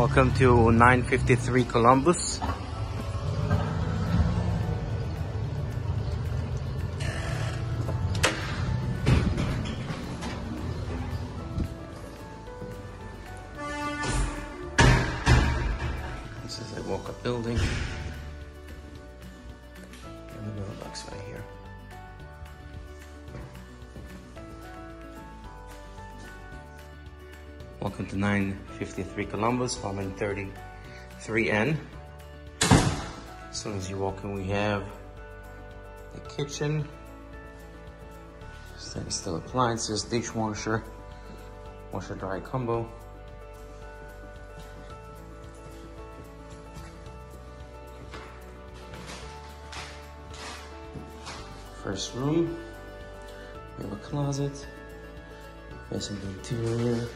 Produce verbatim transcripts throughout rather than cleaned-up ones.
Welcome to nine fifty-three Columbus. This is a walk-up building. And the mailbox right here. Welcome to nine fifty-three Columbus, apartment thirty-three N. As soon as you walk in, we have the kitchen, stainless steel appliances, dishwasher, washer dryer combo. First room, we have a closet, facing the interior.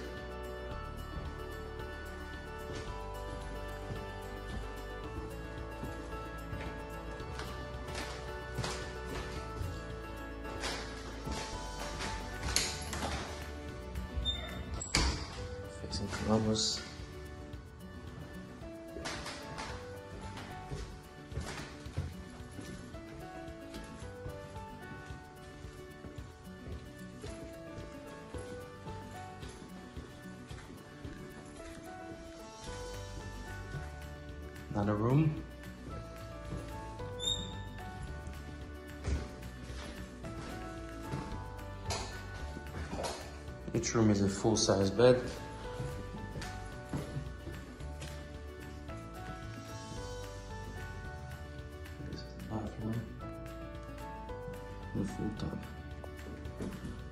Facing Columbus. Another room. Each room is a full-size bed. This is the bathroom. The full tub.